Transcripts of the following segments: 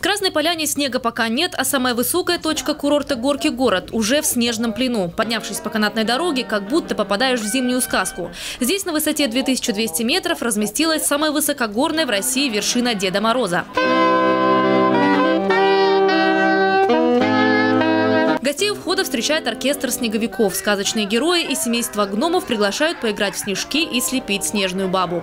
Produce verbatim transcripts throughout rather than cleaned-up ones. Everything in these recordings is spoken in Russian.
Красной Поляне снега пока нет, а самая высокая точка курорта Горки город уже в снежном плену. Поднявшись по канатной дороге, как будто попадаешь в зимнюю сказку. Здесь на высоте две тысячи двести метров разместилась самая высокогорная в России вершина Деда Мороза. Гостей у входа встречает оркестр снеговиков. Сказочные герои и семейство гномов приглашают поиграть в снежки и слепить снежную бабу.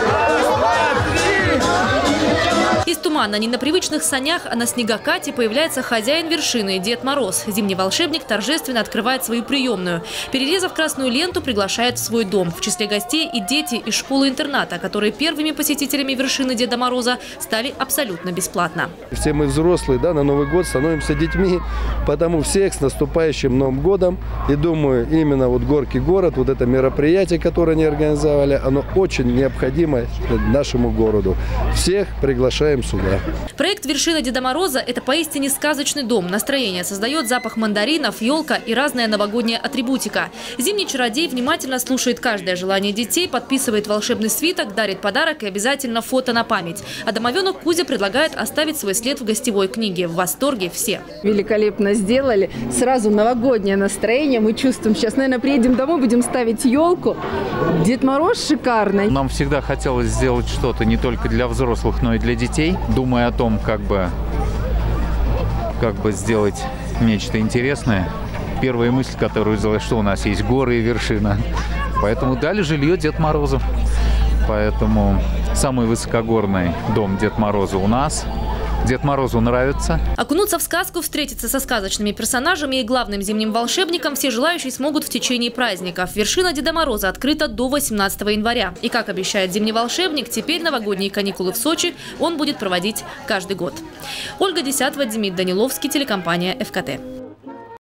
Из тумана не на привычных санях, а на снегокате появляется хозяин вершины – Дед Мороз. Зимний волшебник торжественно открывает свою приемную. Перерезав красную ленту, приглашает в свой дом. В числе гостей и дети из школы-интерната, которые первыми посетителями вершины Деда Мороза стали абсолютно бесплатно. Все мы взрослые, да, на Новый год становимся детьми, потому всех с наступающим Новым годом. И думаю, именно вот Горки город, вот это мероприятие, которое они организовали, оно очень необходимо нашему городу. Всех приглашаем сюда. Проект «Вершина Деда Мороза» – это поистине сказочный дом. Настроение создает запах мандаринов, елка и разная новогодняя атрибутика. Зимний чародей внимательно слушает каждое желание детей, подписывает волшебный свиток, дарит подарок и обязательно фото на память. А домовенок Кузя предлагает оставить свой след в гостевой книге. В восторге все. Великолепно сделали. Сразу новогоднее настроение. Мы чувствуем. Сейчас, наверное, приедем домой, будем ставить елку. Дед Мороз шикарный. Нам всегда хотелось сделать что-то не только для взрослых, но и для детей. Думая о том, как бы, как бы сделать нечто интересное, первая мысль, которую взяла, что у нас есть горы и вершина. Поэтому дали жилье Дед Морозу. Поэтому самый высокогорный дом Дед Мороза у нас. Дед Морозу нравится. Окунуться в сказку, встретиться со сказочными персонажами и главным зимним волшебником все желающие смогут в течение праздников. Вершина Деда Мороза открыта до восемнадцатого января. И, как обещает зимний волшебник, теперь новогодние каникулы в Сочи он будет проводить каждый год. Ольга Десятова, Демид Даниловский, телекомпания эф ка тэ.